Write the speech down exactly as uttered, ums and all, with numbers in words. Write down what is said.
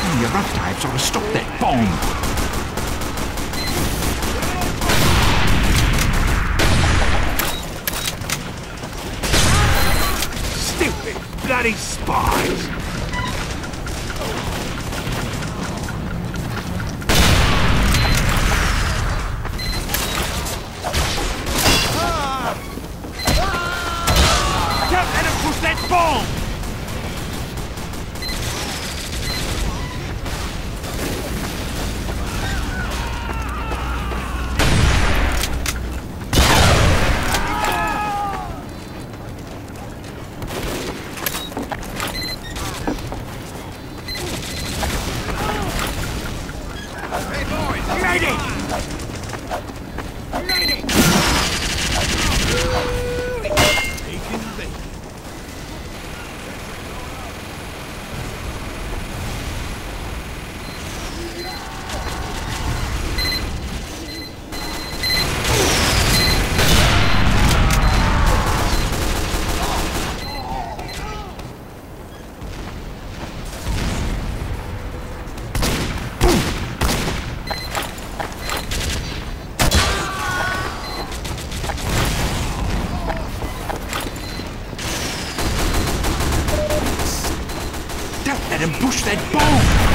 You have to have sort of stop that bomb. Stupid bloody spies! Don't let him push that bomb! Let him push that bomb!